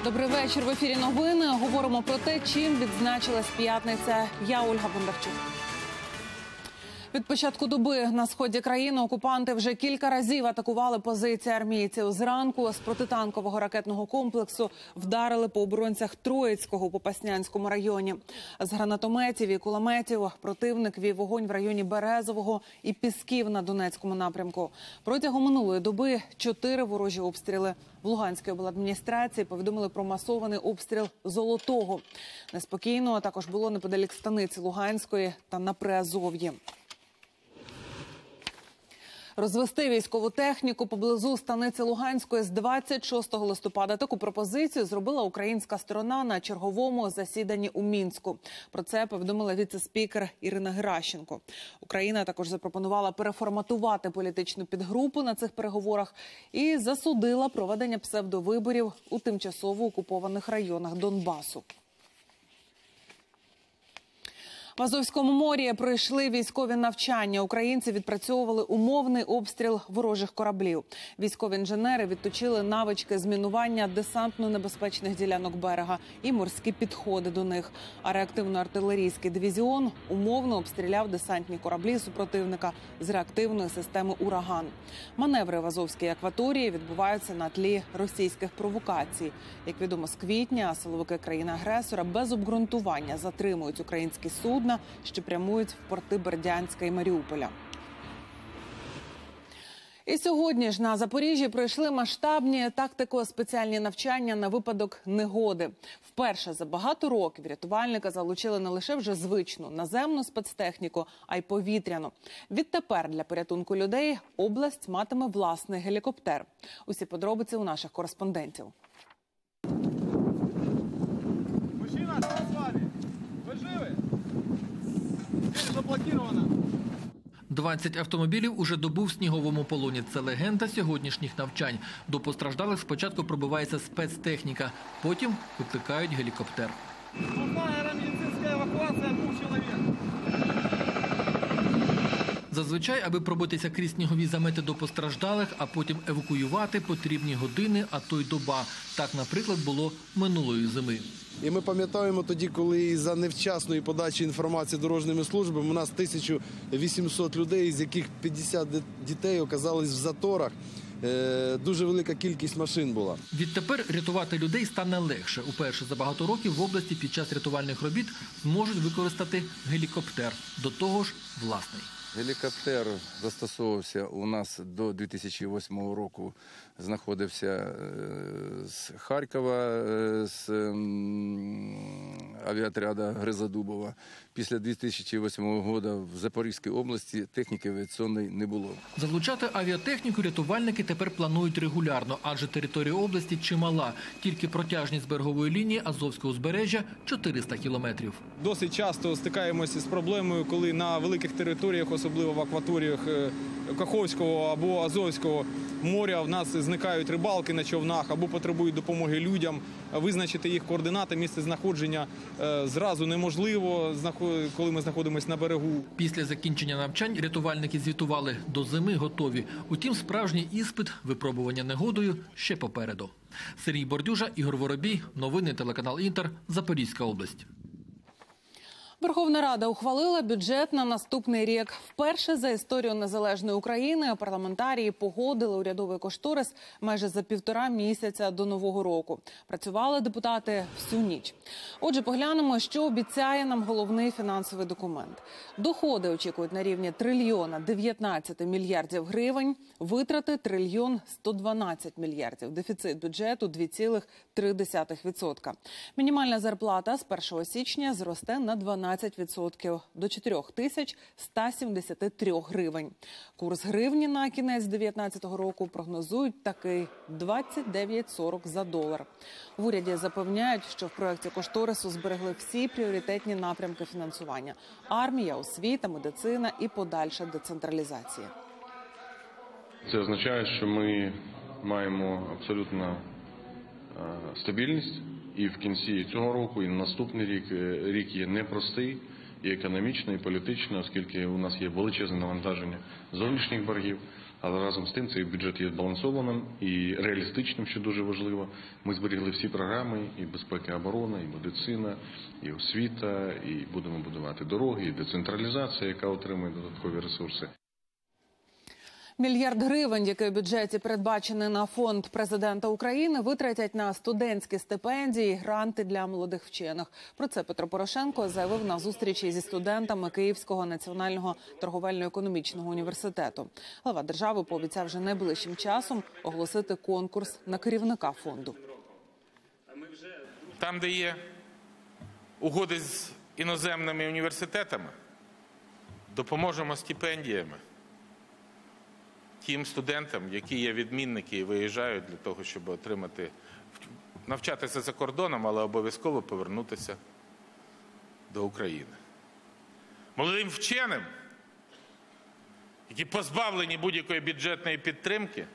Добрий вечір. В ефірі новини. Говоримо про те, чим відзначилась п'ятниця. Я Ольга Бондарчук. Від початку доби на сході країни окупанти вже кілька разів атакували позиції армійців. Зранку з протитанкового ракетного комплексу вдарили по оборонцях Троїцького у Попаснянському районі. З гранатометів і кулеметів противник вів вогонь в районі Березового і Пісків на Донецькому напрямку. Протягом минулої доби 4 ворожі обстріли. В Луганській обладміністрації повідомили про масований обстріл Золотого. Неспокійно також було неподалік станиці Луганської та на Приазов'ї. Розвести військову техніку поблизу станиці Луганської з 26 листопада. Таку пропозицію зробила українська сторона на черговому засіданні у Мінську. Про це повідомила віце-спікер Ірина Геращенко. Україна також запропонувала переформатувати політичну підгрупу на цих переговорах і засудила проведення псевдовиборів у тимчасово окупованих районах Донбасу. В Азовському морі пройшли військові навчання. Українці відпрацьовували умовний обстріл ворожих кораблів. Військові інженери відточили навички змінування десантно-небезпечних ділянок берега і морські підходи до них. А реактивно-артилерійський дивізіон умовно обстріляв десантні кораблі супротивника з реактивної системи «Ураган». Маневри в Азовській акваторії відбуваються на тлі російських провокацій. Як відомо, з квітня силовики країни-агресора без обґрунтування затримують українські судна, що прямують в порти Бердянська і Маріуполя. І сьогодні ж на Запоріжжі пройшли масштабні тактико-спеціальні навчання на випадок негоди. Вперше за багато років рятувальники залучили не лише вже звичну наземну спецтехніку, а й повітряну. Відтепер для порятунку людей область матиме власний гелікоптер. Усі подробиці у наших кореспондентів. Мужчина, що з вами? Ви живі? Заблокировано. 20 автомобілів уже добу в сніговому полоні. Це легенда сьогоднішніх навчань. До постраждалих спочатку пробивається спецтехніка, потім викликають гелікоптер. Нужна аэромедицинская евакуація 2 чоловік. Зазвичай, аби пробитися крізь снігові замети до постраждалих, а потім евакуювати, потрібні години, а то й доба. Так, наприклад, було минулої зими. І ми пам'ятаємо тоді, коли із-за невчасної подачі інформації дорожніми службами у нас 1800 людей, з яких 50 дітей оказались в заторах. Дуже велика кількість машин була. Відтепер рятувати людей стане легше. Уперше за багато років в області під час рятувальних робіт зможуть використати гелікоптер. До того ж, власний. Гелікоптер застосовувався у нас до 2008 року, знаходився з Харкова, з авіаотряду Гризодубова. Після 2008 року в Запорізькій області техніки авіаційної не було. Залучати авіатехніку рятувальники тепер планують регулярно, адже територія області чимала. Тільки протяжність берегової лінії Азовського узбережжя – 400 кілометрів. Досить часто стикаємося з проблемою, коли на великих територіях, особливо в акваторіях Каховського або Азовського моря, в нас зникають рибалки на човнах або потребують допомоги людям. Визначити їх координати, місце знаходження зразу неможливо, коли ми знаходимося на берегу. Після закінчення навчань рятувальники звітували – до зими готові. Утім, справжній іспит випробування негодою ще попереду. Сергій Бордюжа, Ігор Воробій. Новини телеканал «Інтер», Запорізька область. Верховна Рада ухвалила бюджет на наступний рік. Вперше за історію незалежної України парламентарії погодили урядовий кошторис майже за 1,5 місяця до Нового року. Працювали депутати всю ніч. Отже, поглянемо, що обіцяє нам головний фінансовий документ. Доходи очікують на рівні 1,019 мільярдів гривень, витрати 1,112 мільярдів, дефіцит бюджету 2,3%. Мінімальна зарплата з 1 січня зросте на 12% до 4173 гривень. Курс гривні на кінець 2019 року прогнозують такий – 29,40 за долар. В уряді запевняють, що в проєкті кошторису зберегли всі пріоритетні напрямки фінансування – армія, освіта, медицина і подальша децентралізація. Це означає, що ми маємо абсолютно стабільність і в кінці цього року, і на наступний рік. Рік є непростий, і економічно, і політично, оскільки у нас є величезне навантаження зовнішніх боргів. Але разом з тим цей бюджет є збалансованим і реалістичним, що дуже важливо. Ми зберігли всі програми і безпеки і оборона, і медицина, і освіта, і будемо будувати дороги, і децентралізація, яка отримує додаткові ресурси. Мільярд гривень, який у бюджеті передбачений на фонд президента України, витратять на студентські стипендії і гранти для молодих вчених. Про це Петро Порошенко заявив на зустрічі зі студентами Київського національного торговельно-економічного університету. Глава держави пообіцяв вже найближчим часом оголосити конкурс на керівника фонду. Там, де є угоди з іноземними університетами, допоможемо стипендіями тим студентам, які є відмінники і виїжджають для того, щоб навчатися за кордоном, але обов'язково повернутися до України. Молодим вченим, які позбавлені будь-якої бюджетної підтримки,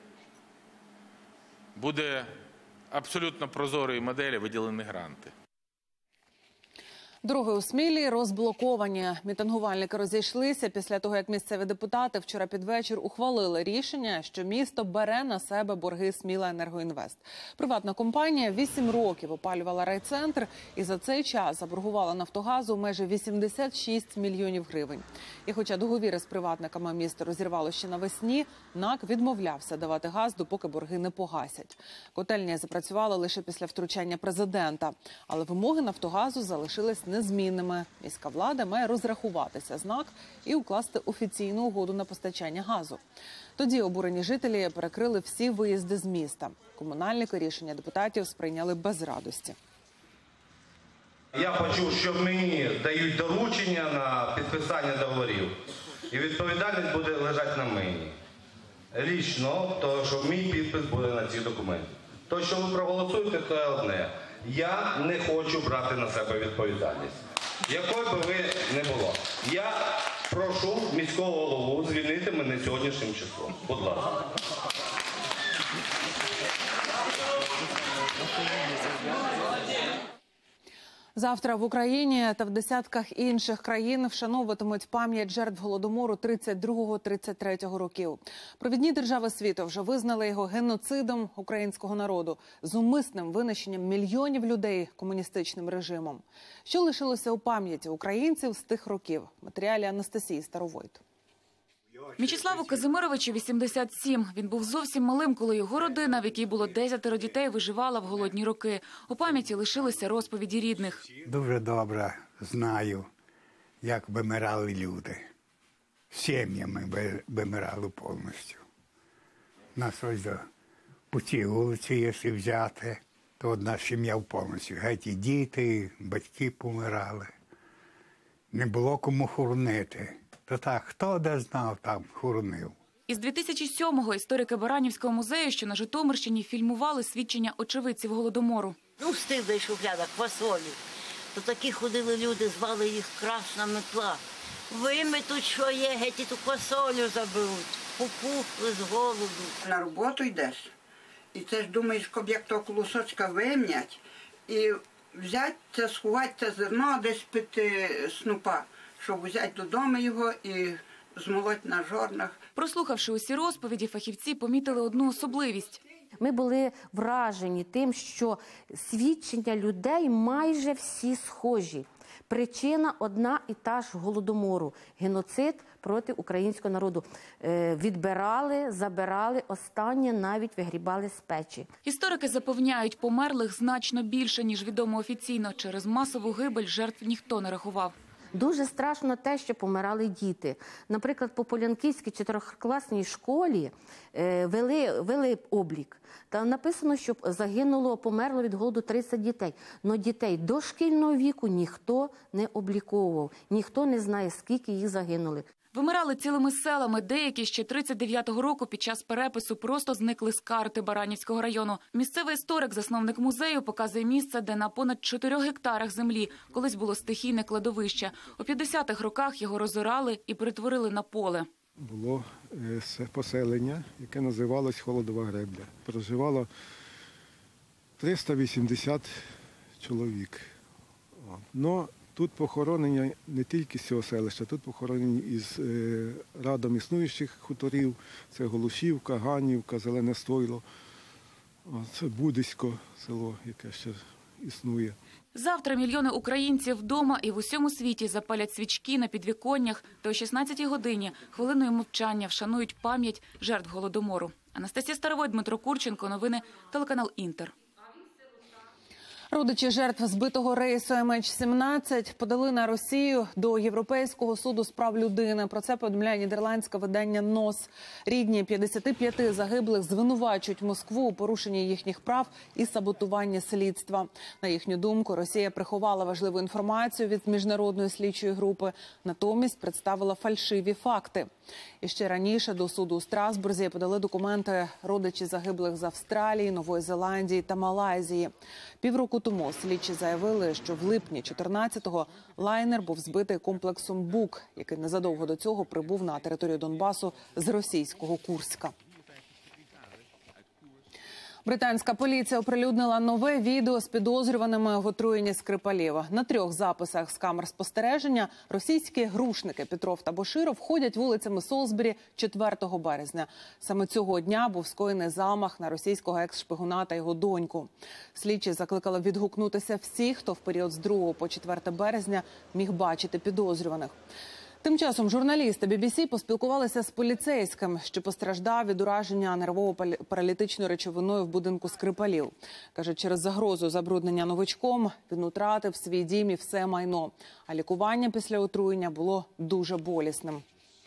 буде абсолютно прозорої моделі виділені гранти. Дороги у Смілі розблоковані. Мітингувальники розійшлися після того, як місцеві депутати вчора під вечір ухвалили рішення, що місто бере на себе борги «Сміла-Енергоінвест». Приватна компанія 8 років опалювала райцентр і за цей час заборгувала «Нафтогазу» майже 86 мільйонів гривень. І хоча договіри з приватниками місто розірвало ще навесні, НАК відмовлявся давати газ, допоки борги не погасять. Котельні запрацювали лише після втручання президента, але вимоги «Нафтогазу» залишились незмінними. Міська влада має розрахуватися з НАК і укласти офіційну угоду на постачання газу. Тоді обурені жителі перекрили всі виїзди з міста. Комунальники рішення депутатів сприйняли без радості. Я почув, що мені дають доручення на підписання договорів. І відповідальність буде лежати на мені. Лічно, тому що мій підпис буде на ці документи. То, що ви проголосуєте, це одне. Я не хочу брати на себе відповідальність, якою би ви не було. Я прошу міського голову звільнити мене сьогоднішнім числом. Будь ласка. Завтра в Україні та в десятках інших країн вшановуватимуть пам'ять жертв Голодомору 32-33 років. Провідні держави світу вже визнали його геноцидом українського народу з умисним винищенням мільйонів людей комуністичним режимом. Що лишилося у пам'яті українців з тих років? В матеріалі Анастасії Старовойт. Мічеславу Казимировичу 87. Він був зовсім малим, коли його родина, в якій було 10 дітей, виживала в голодні роки. У пам'яті лишилися розповіді рідних. Дуже добре знаю, як вимирали люди. Сім'ями вимирали повністю. Нас ось по цій вулиці, якщо взяти, то одна сім'я повністю. Геть і діти, батьки помирали. Не було кому хоронити. То так, хто де знав, там хоронив. Із 2007-го історики Баранівського музею, що на Житомирщині, фільмували свідчення очевидців Голодомору. Стигла й шухляда, квасолі. То такі ходили люди, звали їх Красна Метла. Виметуть, що є, геть і ту квасолю заберуть. Попухли з голоду. На роботу йдеш, і це ж думаєш, як того колосочка вим'ять, і взяти це, сховати це зерно, десь пити снупа, щоб взяти додому його і змолоть на жорнах. Прослухавши усі розповіді, фахівці помітили одну особливість. Ми були вражені тим, що свідчення людей майже всі схожі. Причина одна і та ж Голодомору – геноцид проти українського народу. Відбирали, забирали, останнє навіть вигрібали з печі. Історики запевняють, померлих значно більше, ніж відомо офіційно. Через масову гибель жертв ніхто не рахував. Дуже страшно те, що помирали діти. Наприклад, по Полянківській 4-класній школі вели облік. Там написано, що загинуло, померло від голоду 30 дітей. Но дітей дошкільного віку ніхто не обліковував. Ніхто не знає, скільки їх загинули. Вимирали цілими селами. Деякі ще 39-го року під час перепису просто зникли з карти Баранівського району. Місцевий історик, засновник музею, показує місце, де на понад 4 гектарах землі колись було стихійне кладовище. У 50-х роках його розорали і перетворили на поле. Було поселення, яке називалось Холодова Гребля. Проживало 380 чоловік. Но Тут похоронені не тільки з цього селища, тут похоронені із радом існуючих хуторів. Це Голушівка, Ганівка, Зелене Стойло, це Будисько село, яке ще існує. Завтра мільйони українців вдома і в усьому світі запалять свічки на підвіконнях та о 16-й годині хвилиною мовчання вшанують пам'ять жертв Голодомору. Анастасія Старовой, Дмитро Курченко. Новини телеканал «Інтер». Родичі жертв збитого рейсу MH17 подали на Росію до Європейського суду з прав людини. Про це повідомляє нідерландське видання НОС. Рідні 55 загиблих звинувачують Москву у порушенні їхніх прав і саботуванні слідства. На їхню думку, Росія приховала важливу інформацію від міжнародної слідчої групи, натомість представила фальшиві факти. І ще раніше до суду у Страсбурзі подали документи родичі загиблих з Австралії, Нової Зеландії та Малайзії. Півроку тому слідчі заявили, що в липні 14-го лайнер був збитий комплексом «Бук», який незадовго до цього прибув на територію Донбасу з російського Курська. Британська поліція оприлюднила нове відео з підозрюваними в отруєнні Скрипалів. На 3 записах з камер спостереження російські грушники Петров та Боширов ходять вулицями Солсбері 4 березня. Саме цього дня був скоєний замах на російського екс-шпигуна та його доньку. Слідчі закликали відгукнутися всіх, хто в період з 2 по 4 березня міг бачити підозрюваних. Тим часом журналісти BBC поспілкувалися з поліцейським, що постраждав від ураження нервово-паралітичною речовиною в будинку Скрипалів. Каже, через загрозу забруднення новичком він втратив свій дім і все майно. А лікування після отруєння було дуже болісним.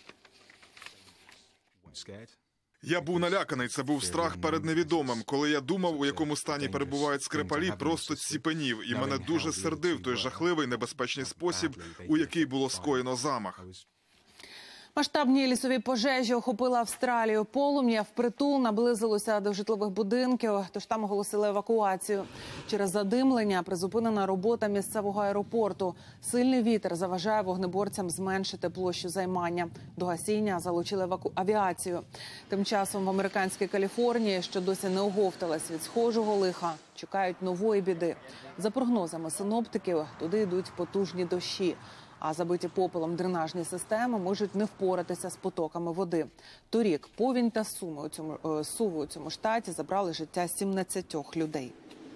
Я був наляканий, це був страх перед невідомим. Коли я думав, у якому стані перебувають Скрипалі, просто ціпенів. І мене дуже сердив той жахливий, небезпечний спосіб, у який було скоєно замах. Масштабні лісові пожежі охопили Австралію. Полум'я впритул наблизилося до житлових будинків, тож там оголосили евакуацію. Через задимлення призупинена робота місцевого аеропорту. Сильний вітер заважає вогнеборцям зменшити площу займання. До гасіння залучили авіацію. Тим часом в американській Каліфорнії, що досі не оговталась від схожого лиха, чекають нової біди. За прогнозами синоптиків, туди йдуть потужні дощі. А забиті попелом дренажні системи можуть не впоратися з потоками води. Торік повінь та суви у цьому штаті забрали життя 17 людей.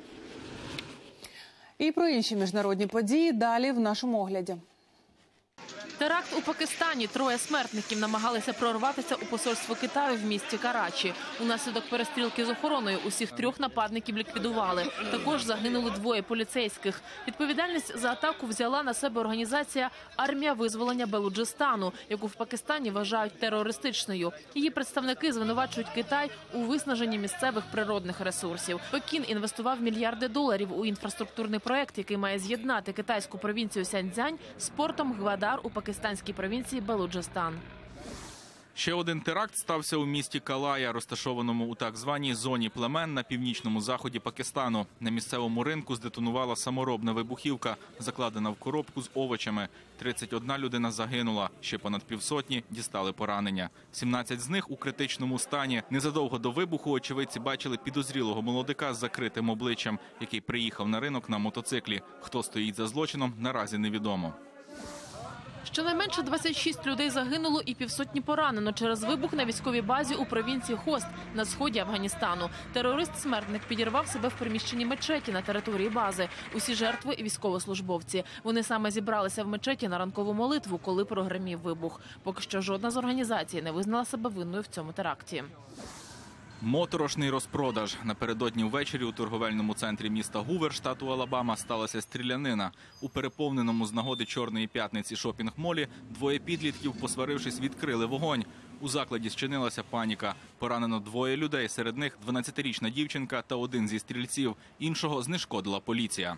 І про інші міжнародні події далі в нашому огляді. Теракт у Пакистані. 3 смертників намагалися прорватися у посольство Китаю в місті Карачі. Унаслідок перестрілки з охороною усіх 3 нападників ліквідували. Також загинули 2 поліцейських. Відповідальність за атаку взяла на себе організація «Армія визволення Балуджистану», яку в Пакистані вважають терористичною. Її представники звинувачують Китай у виснаженні місцевих природних ресурсів. Пекін інвестував мільярди доларів у інфраструктурний проект, який має з'єднати китайську провінцію Сяньцзянь з портом Гвадар у пакистанській провінції Балуджистан. Ще один теракт стався у місті Калая, розташованому у так званій зоні племен на північному заході Пакистану. На місцевому ринку здетонувала саморобна вибухівка, закладена в коробку з овочами. 31 людина загинула, ще понад півсотні дістали поранення. 17 з них у критичному стані. Незадовго до вибуху очевидці бачили підозрілого молодика з закритим обличчям, який приїхав на ринок на мотоциклі. Хто стоїть за злочином, наразі невідомо. Щонайменше 26 людей загинуло і півсотні поранено через вибух на військовій базі у провінції Хост на сході Афганістану. Терорист-смертник підірвав себе в приміщенні мечеті на території бази. Усі жертви – військовослужбовці. Вони саме зібралися в мечеті на ранкову молитву, коли прогримів вибух. Поки що жодна з організацій не визнала себе винною в цьому теракті. Моторошний розпродаж. Напередодні ввечері у торговельному центрі міста Гувер, штату Алабама, сталася стрілянина. У переповненому з нагоди Чорної п'ятниці шопінг-молі 2 підлітків, посварившись, відкрили вогонь. У закладі зчинилася паніка. Поранено 2 людей, серед них 12-річна дівчинка та 1 зі стрільців. Іншого знешкодила поліція.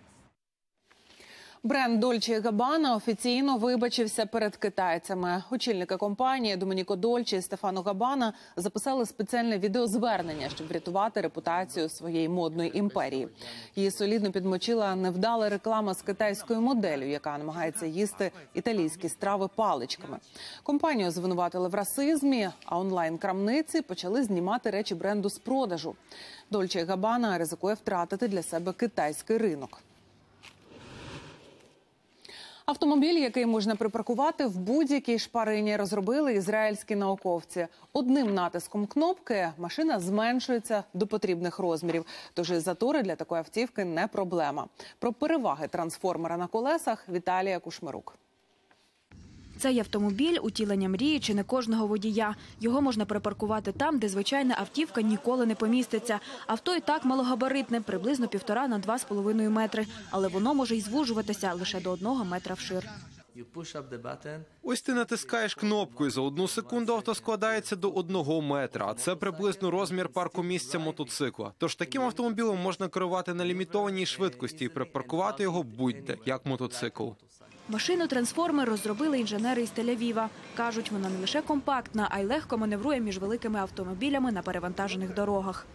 Бренд Dolce & Gabbana офіційно вибачився перед китайцями. Очільники компанії Домініко Дольче і Стефано Габбана записали спеціальне відеозвернення, щоб врятувати репутацію своєї модної імперії. Її солідно підмочила невдала реклама з китайською моделлю, яка намагається їсти італійські страви паличками. Компанію звинуватили в расизмі, а онлайн-крамниці почали знімати речі бренду з продажу. Dolce & Gabbana ризикує втратити для себе китайський ринок. Автомобіль, який можна припаркувати в будь-якій шпарині, розробили ізраїльські науковці. Одним натиском кнопки машина зменшується до потрібних розмірів. Тож і затори для такої автівки не проблема. Про переваги трансформера на колесах Віталія Кушмирук. Цей автомобіль – утілення мрії чи не кожного водія. Його можна припаркувати там, де звичайна автівка ніколи не поміститься. Авто і так малогабаритне, приблизно 1,5 на 2,5 метри. Але воно може й звужуватися лише до 1 метра вшир. Ось ти натискаєш кнопку, і за 1 секунду авто складається до 1 метра. А це приблизно розмір паркомісця мотоцикла. Тож таким автомобілем можна керувати на лімітованій швидкості і припаркувати його будь-де, як мотоцикл. Машину-трансформер розробили інженери із Тель-Авіва. Кажуть, вона не лише компактна, а й легко маневрує між великими автомобілями на перевантажених дорогах.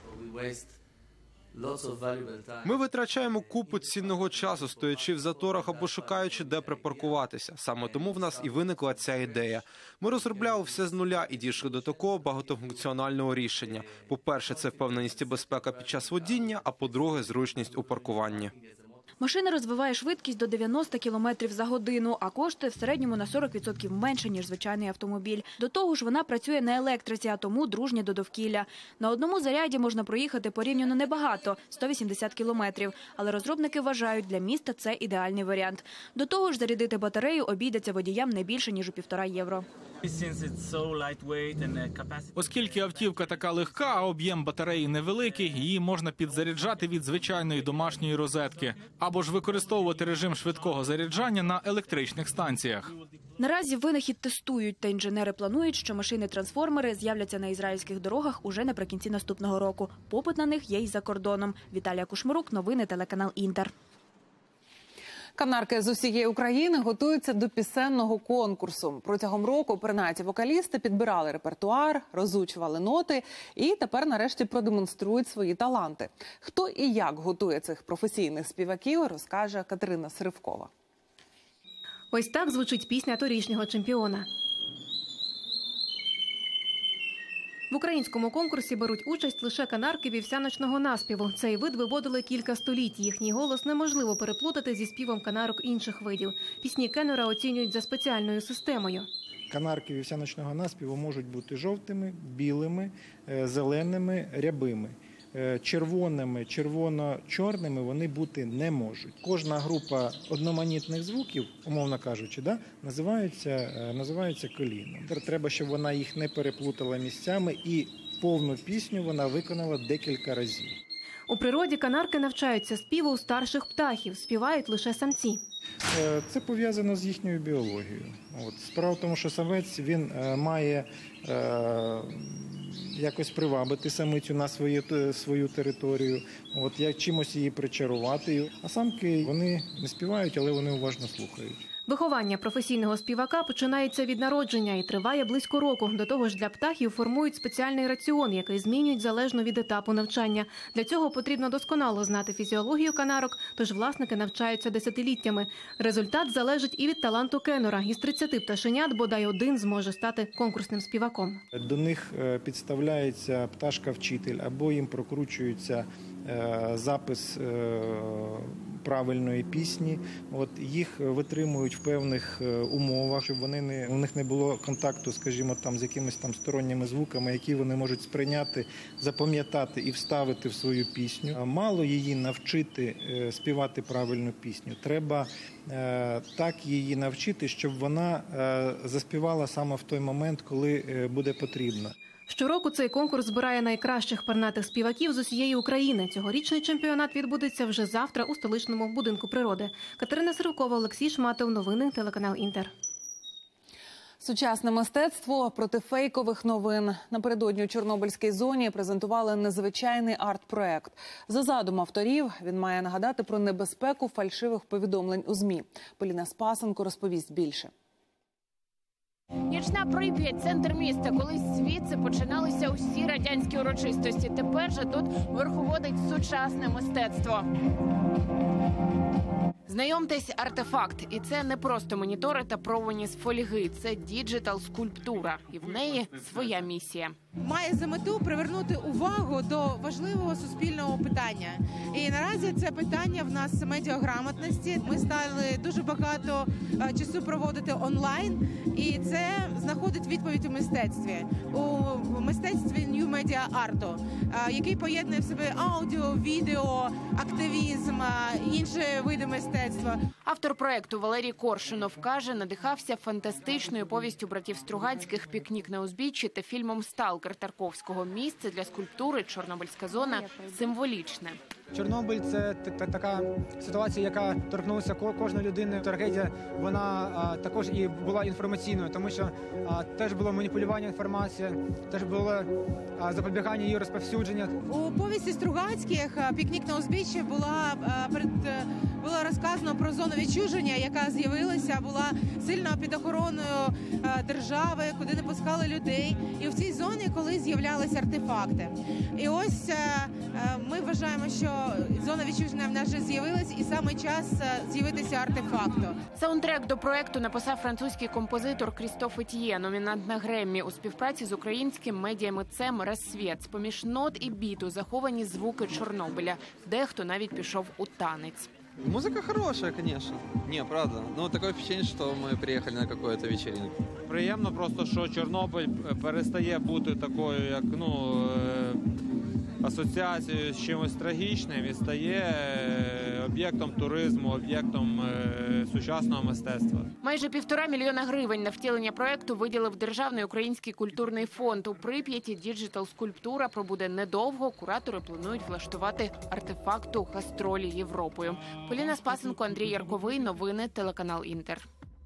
Ми витрачаємо купу цінного часу, стоячи в заторах або шукаючи, де припаркуватися. Саме тому в нас і виникла ця ідея. Ми розробляли все з нуля і дійшли до такого багатофункціонального рішення. По-перше, це впевненість і безпека під час водіння, а по-друге, зручність у паркуванні. Машина розвиває швидкість до 90 км за годину, а коштує в середньому на 40% менше, ніж звичайний автомобіль. До того ж, вона працює на електриці, а тому дружня до довкілля. На одному заряді можна проїхати порівняно небагато – 180 км. Але розробники вважають, для міста це ідеальний варіант. До того ж, зарядити батарею обійдеться водіям не більше, ніж у 1,5 євро. Оскільки автівка така легка, а об'єм батареї невеликий, її можна підзаряджати від звичайної домашньої розетки. Або ж використовувати режим швидкого заряджання на електричних станціях. Наразі винахід тестують, та інженери планують, що машини-трансформери з'являться на ізраїльських дорогах уже наприкінці наступного року. Попит на них є й за кордоном. Віталія Кушмирук, новини телеканал «Інтер». Канарки з усієї України готуються до пісенного конкурсу. Протягом року пернаті вокалісти підбирали репертуар, розучували ноти і тепер нарешті продемонструють свої таланти. Хто і як готує цих професійних співаків, розкаже Катерина Сривкова. Ось так звучить пісня торішнього чемпіона. В українському конкурсі беруть участь лише канарки вівсяночного наспіву. Цей вид виводили кілька століть. Їхній голос неможливо переплутати зі співом канарок інших видів. Пісні Кеннера оцінюють за спеціальною системою. Канарки вівсяночного наспіву можуть бути жовтими, білими, зеленими, рябими. Червоними, червоно-чорними вони бути не можуть. Кожна група одноманітних звуків, умовно кажучи, називається коліном. Треба, щоб вона їх не переплутала місцями і повну пісню вона виконала декілька разів. У природі канарки навчаються співу у старших птахів, співають лише самці. Це пов'язано з їхньою біологією. Справа в тому, що самець він має якось привабити самицю на свою територію, як чимось її причарувати. А самки, вони не співають, але вони уважно слухають. Виховання професійного співака починається від народження і триває близько року. До того ж, для птахів формують спеціальний раціон, який змінюють залежно від етапу навчання. Для цього потрібно досконало знати фізіологію канарок, тож власники навчаються десятиліттями. Результат залежить і від таланту Кеннера. Із 30 пташенят бодай один зможе стати конкурсним співаком. До них підставляється пташка-вчитель або їм прокручується запис правильної пісні. Їх витримують в певних умовах, щоб у них не було контакту, скажімо, з якимись сторонніми звуками, які вони можуть сприйняти, запам'ятати і вставити в свою пісню. Мало її навчити співати правильну пісню. Треба так її навчити, щоб вона заспівала саме в той момент, коли буде потрібно. Щороку цей конкурс збирає найкращих пернатих співаків з усієї України. Цьогорічний чемпіонат відбудеться вже завтра у столичному будинку природи. Катерина Сривкова, Олексій Шматов. Новини телеканал «Інтер». Сучасне мистецтво проти фейкових новин. Напередодні у Чорнобильській зоні презентували незвичайний арт-проект. За задумом авторів, він має нагадати про небезпеку фальшивих повідомлень у ЗМІ. Поліна Спасенко розповість більше. Нічна Прип'ять – центр міста. Колись звідси починали відбувалися усі радянські урочистості. Тепер же тут верховодить сучасне мистецтво. Знайомтесь, артефакт. І це не просто монітори та провоні з фольги. Це діджитал-скульптура. І в неї своя місія. Має за мету привернути увагу до важливого суспільного питання. І наразі це питання в нас медіаграмотності. Ми стали дуже багато часу проводити онлайн. І це знаходить відповідь у мистецтві. У мистецтві New Media Art, який поєднує в себе аудіо, відео, активізм, інші види мистецтва. Автор проекту Валерій Коршунов каже, надихався фантастичною повістю братів Стругацьких «Пікнік на узбіччі» та фільмом «Сталкер» Тарковського. Місце для скульптури «Чорнобильська зона» символічне. Чорнобиль – це така ситуація, яка торкнулася кожної людини. Трагедія, вона також і була інформаційною, тому що теж було маніпулювання інформацією, теж було запобігання її розповсюдження. У повісті Стругацьких «Пікнік на узбіччі» було розказано про зону відчуження, яка з'явилася, була сильно під охороною держави, куди не пускали людей. І в цій зоні колись з'являлися артефакти. І ось ми вважаємо, що зона відчуження в нас вже з'явилась, і саме час з'явитися артефакту. Саундтрек до проекту написав французький композитор Крістоф Етьє, номінант на Греммі, у співпраці з українським медіамитцем «Рассвет». З-поміж нот і біту заховані звуки Чорнобиля. Дехто навіть пішов у танець. Музыка хорошая, конечно. Не, правда. Ну, такое впечатление, что мы приехали на какую-то вечеринку. Приємно просто, що Чорнобиль перестає бути такою, як, асоціацією з чимось трагічним і стає об'єктом туризму, об'єктом сучасного мистецтва. Майже 1,5 мільйона гривень на втілення проекту виділив Державний український культурний фонд. У Прип'яті діджитал-скульптура пробуде недовго. Куратори планують влаштувати артефакту гастролі Європою. Поліна Спасенко, Андрій Ярковий. Новини, телеканал «Інтер».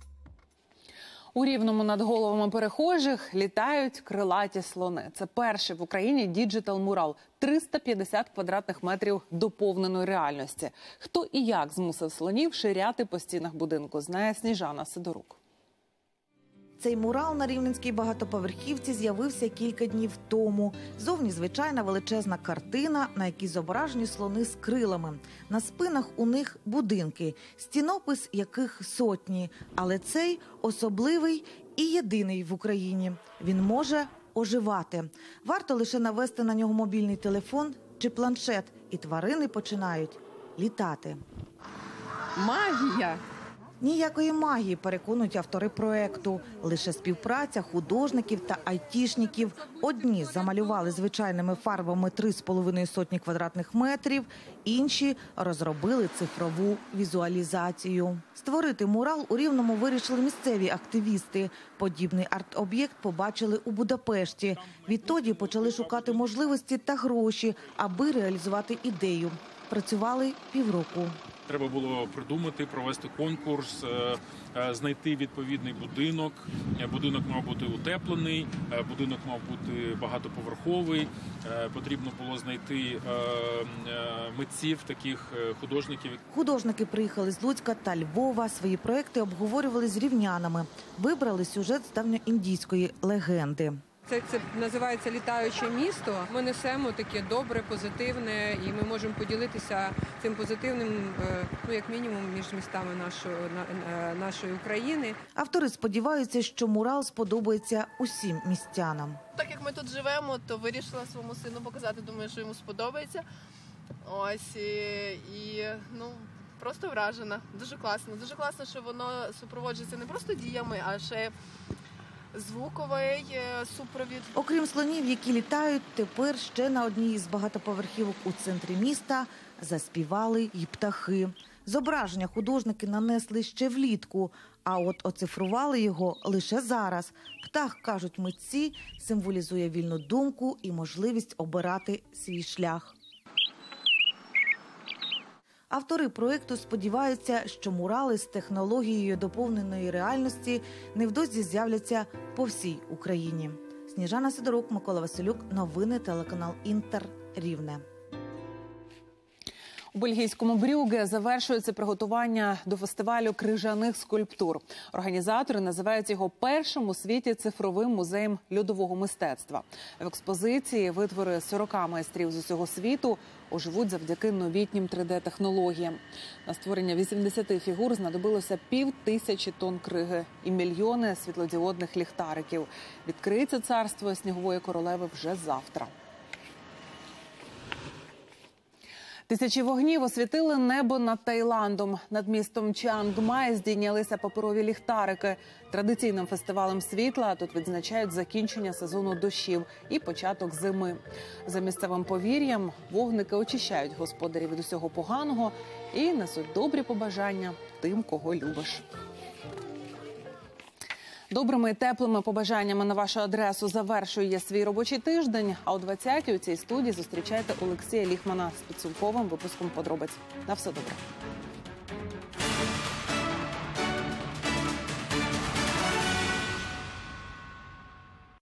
У Рівному над головами перехожих літають крилаті слони. Це перший в Україні діджитал-мурал. 350 квадратних метрів доповненої реальності. Хто і як змусив слонів ширяти по стінах будинку, знає Сніжана Сидорук. Цей мурал на рівненській багатоповерхівці з'явився кілька днів тому. Зовні звичайна величезна картина, на якій зображені слони з крилами. На спинах у них будинки, стінопис яких сотні. Але цей особливий і єдиний в Україні. Він може оживати. Варто лише навести на нього мобільний телефон чи планшет, і тварини починають літати. Магія! Ніякої магії, переконують автори проекту. Лише співпраця художників та айтішників. Одні замалювали звичайними фарбами 3,5 сотні квадратних метрів, інші розробили цифрову візуалізацію. Створити мурал у Рівному вирішили місцеві активісти. Подібний арт-об'єкт побачили у Будапешті. Відтоді почали шукати можливості та гроші, аби реалізувати ідею. Працювали півроку. Треба було придумати, провести конкурс, знайти відповідний будинок. Будинок мав бути утеплений, будинок мав бути багатоповерховий. Потрібно було знайти митців, таких художників. Художники приїхали з Луцька та Львова. Свої проекти обговорювали з рівнянами. Вибрали сюжет з давньоіндійської легенди. Це називається «Літаюче місто». Ми несемо таке добре, позитивне, і ми можемо поділитися цим позитивним, як мінімум, між містами нашої України. Автори сподіваються, що мурал сподобається усім містянам. Так як ми тут живемо, то вирішила своєму сину показати, думаю, що йому сподобається. Ось, просто вражена. Дуже класно. Дуже класно, що воно супроводжується не просто діями, а ще звуковий супровід. Окрім слонів, які літають, тепер ще на одній із багатоповерхівок у центрі міста заспівали й птахи. Зображення художники нанесли ще влітку, а от оцифрували його лише зараз. Птах, кажуть митці, символізує вільну думку і можливість обирати свій шлях. Автори проєкту сподіваються, що мурали з технологією доповненої реальності невдовзі з'являться по всій Україні. Сніжана Сидорук, Микола Василюк. Новини, телеканал «Інтер», Рівне. У бельгійському Брюгге завершується приготування до фестивалю крижаних скульптур. Організатори називають його першим у світі цифровим музеєм льодового мистецтва. В експозиції витвори 40 майстрів з усього світу оживуть завдяки новітнім 3D-технологіям. На створення 80 фігур знадобилося 5000 тонн криги і мільйони світлодіодних ліхтариків. Відкриється царство снігової королеви вже завтра. Тисячі вогнів освітили небо над Таїландом. Над містом Чангмай здійнялися паперові ліхтарики. Традиційним фестивалем світла тут відзначають закінчення сезону дощів і початок зими. За місцевим повір'ям, вогники очищають господарів від усього поганого і несуть добрі побажання тим, кого любиш. Добрими і теплими побажаннями на вашу адресу завершує свій робочий тиждень. А о 20-й у цій студії зустрічайте Олексія Ліхмана з підсумковим випуском подробиць. На все добре.